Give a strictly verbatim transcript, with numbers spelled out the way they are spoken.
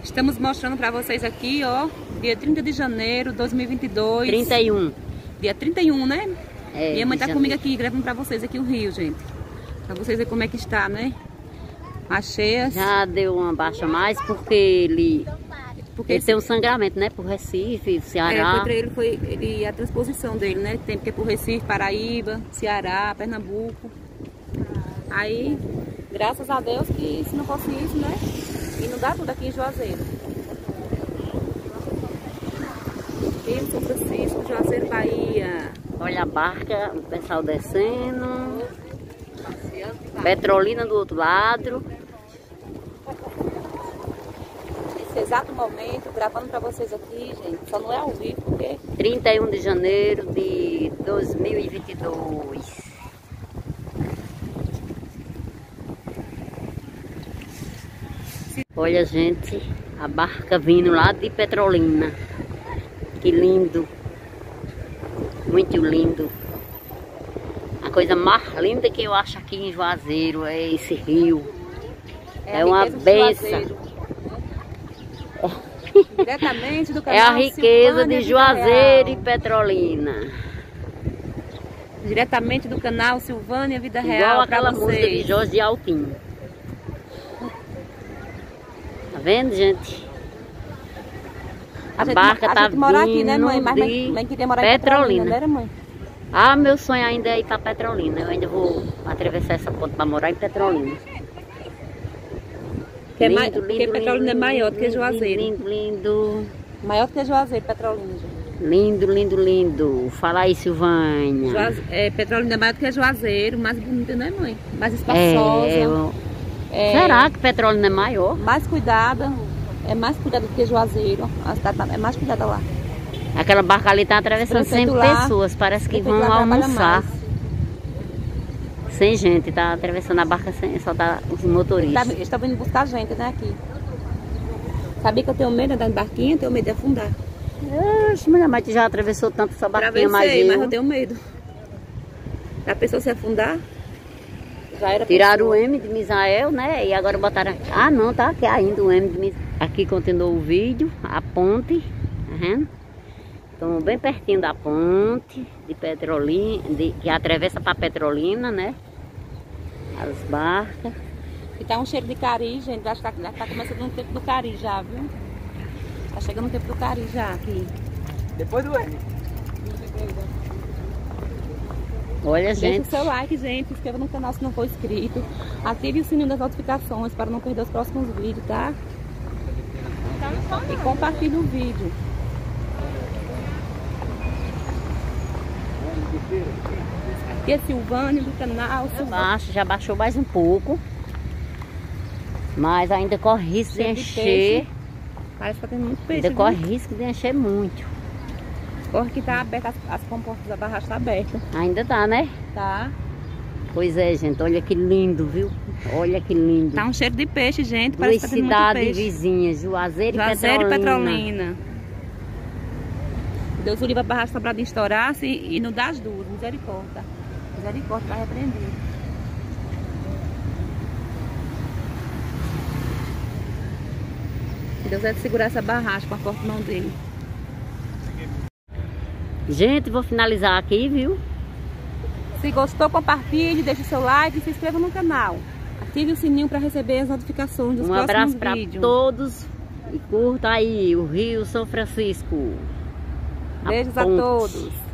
Estamos mostrando para vocês aqui, ó, dia trinta de janeiro de dois mil e vinte e dois. trinta e um. Dia trinta e um, né? É, Minha mãe tá janeiro. comigo aqui, gravando para vocês aqui o rio, gente. Para vocês verem como é que está, né? As cheias. Já deu uma baixa mais porque ele, Porque ele tem um sangramento, né? Por Recife, é, Ceará. foi pra ele, foi ele, a transposição dele, né? Tem que ir pro Recife, Paraíba, Ceará, Pernambuco. Aí, graças a Deus que se não fosse isso, né? Inundar tudo aqui em Juazeiro. Rio São Francisco, Juazeiro, Bahia. Olha a barca, o pessoal descendo. Petrolina do outro lado. Nesse exato momento, gravando pra vocês aqui, gente. Só não é ao vivo, porque... trinta e um de janeiro de dois mil e vinte e dois. Olha, gente, a barca vindo lá de Petrolina. Que lindo. Muito lindo. A coisa mais linda que eu acho aqui em Juazeiro é esse rio. É, é uma benção. Diretamente do canal É a riqueza Silvânia de Juazeiro e Vida Petrolina. Diretamente do canal Silvânia Vida Igual Real. aquela pra música de vocês. Jorge Altinho. Tá vendo, gente? A, A gente, barca a tá gente mora vindo aqui, né, mãe? Mas de mãe, mãe queria morar Petrolina. em Petrolina, né, mãe? Ah, meu sonho ainda é ir para Petrolina. Eu ainda vou atravessar essa ponte para morar em Petrolina. Que é lindo, mais, lindo, porque Petrolina lindo, é maior do que lindo, Juazeiro. Lindo, lindo. Maior do que Juazeiro, Petrolina, gente. Lindo, lindo, lindo. Fala aí, Silvânia. Juaze... É, Petrolina é maior do que Juazeiro, mais bonita, né, mãe? Mais espaçosa. É, eu... é... Será que Petrolina é maior? Mais cuidada. É mais cuidada do que Juazeiro. A cidade é mais cuidada lá. Aquela barca ali tá atravessando sempre lá, pessoas. Parece que vão lá almoçar. Sem gente, tá atravessando a barca sem, só tá os motoristas. Eles estão vindo buscar gente, né, aqui. Sabia que eu tenho medo de andar em barquinha? Tenho medo de afundar. Oxe, mulher, mas tu já atravessou tanto essa barquinha, mas eu... mas eu tenho medo. A pessoa se afundar, já era. Tiraram o M de Misael, né? E agora botaram aqui. Ah, não, tá aqui ainda o M de Misael. Aqui continua o vídeo, a ponte, tá vendo? Estamos bem pertinho da ponte de Petrolina, de, que atravessa para Petrolina, né? As barcas. E tá um cheiro de cari, gente. Acho que tá, tá começando o tempo do cari já, viu? Tá chegando o tempo do cari já aqui. Depois do M. Olha, Deixa gente. o seu like, gente. Se inscreva no canal se não for inscrito. Ative o sininho das notificações para não perder os próximos vídeos, tá? E compartilhe o vídeo. Aqui é Silvânia do canal Silvânia. Baixo, já baixou mais um pouco. Mas ainda corre risco de Cheio de encher. peixe. Parece que tá tendo muito peixe. Ainda corre viu? risco de encher muito. Corre que tá aberta, as, as comportas da barragem tá aberta. Ainda tá, né? Tá. Pois é, gente. Olha que lindo, viu? Olha que lindo. Tá um cheiro de peixe, gente. Duas Parece que tá tendo muito cidades peixe. vizinhas, Juazeiro, Juazeiro e e Petrolina. Petrolina. Deus o livre a barragem Sobradinho estourasse e não dá as duas. Misericórdia. Misericórdia para repreender. Deus é de segurar essa barragem com a forte mão dele. Gente, vou finalizar aqui, viu? Se gostou, compartilhe, deixe seu like e se inscreva no canal. Ative o sininho para receber as notificações dos Um próximos abraço para vídeos. todos e curta aí o Rio São Francisco. Beijos a ponte. todos.